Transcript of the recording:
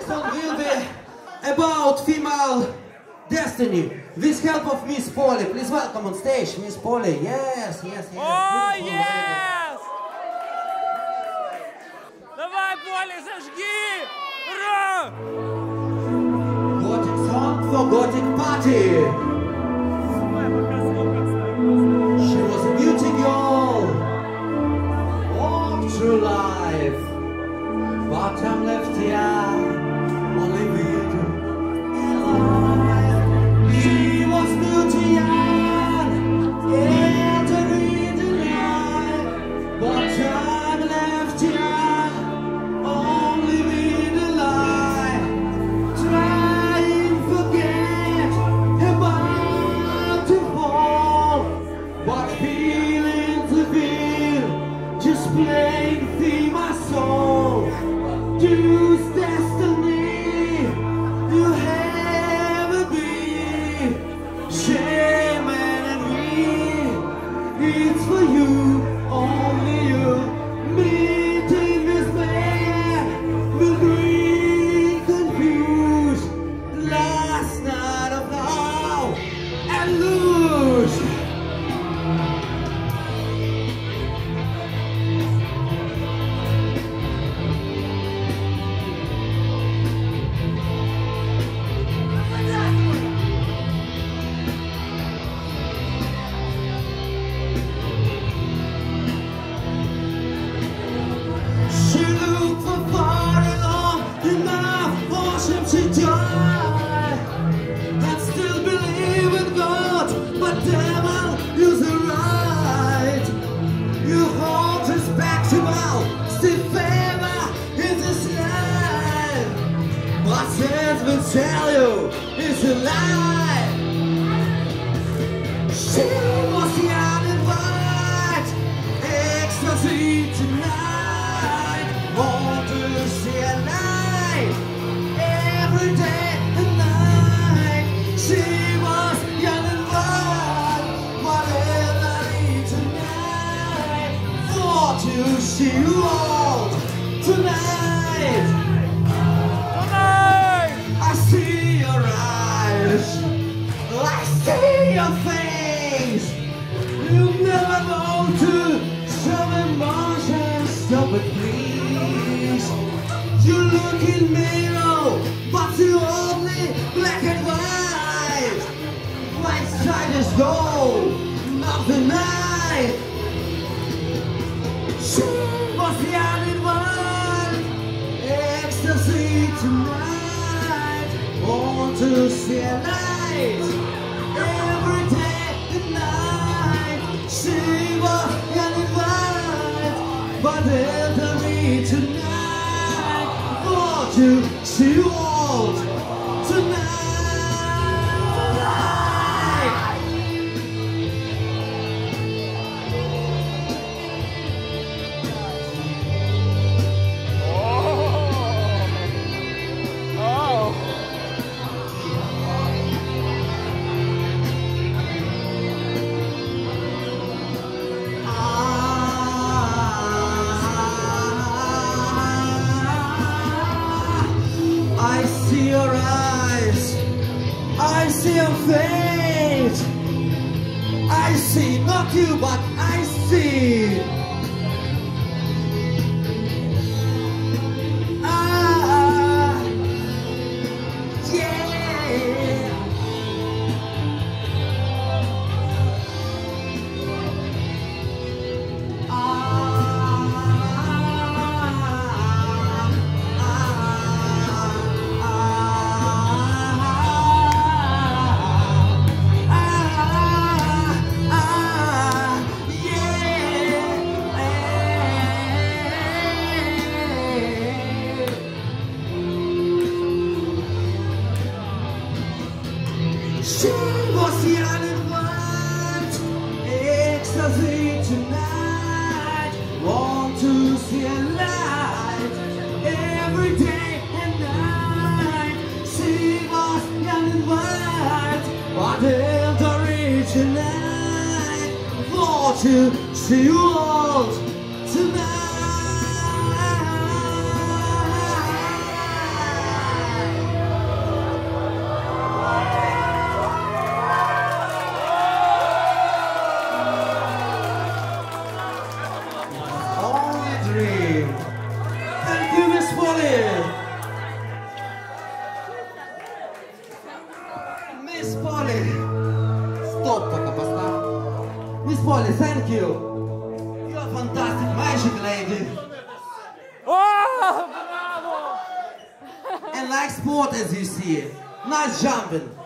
song will be about female destiny with help of Miss Polly. Please welcome on stage Miss Polly. Yes, yes, yes. Oh, yes! Давай, Полли, зажги! Ура! Gothic song for Gothic party. She was a beauty girl, walked through life, but I'm left here only with alive. She was beauty young, entering the night, but I'm left here only with alive. Trying to forget about to fall, but feelings to feel just plain through my soul. Choose destiny, you have a bee. Shame and we, it's for you, only you. Meeting this man will bring confused. Last night of now and lose. She looked for far along enough for him to die, and still believe in God, but devil, use the right. You hold respectable, still favor in this life, but sense will tell you it's a lie. She was young and white, ecstasy tonight. Want to see a light every day and night. She was young and wild, whatever I need tonight. For to see you all tonight. I see your eyes, I see your face. You never know to some emotions, stop it please. You look in mirror, but you only black and white. White side is gold, not the night. She was young and wild, ecstasy tonight. Want to see a light every day and night. She was young and wild, but elderly tonight. Want to see you all tonight. I see your eyes, I see your face. I see not you, but I see. Ah, yeah. She was young and wild, ecstasy tonight. Want to see a light every day and night. She was young and wild, but elderly tonight. Want to see you all tonight. Miss Polly. Стоп, пока поставь. Miss Polly, thank you. You're a fantastic magic lady. О, браво! And like sport as you see. Nice jumping.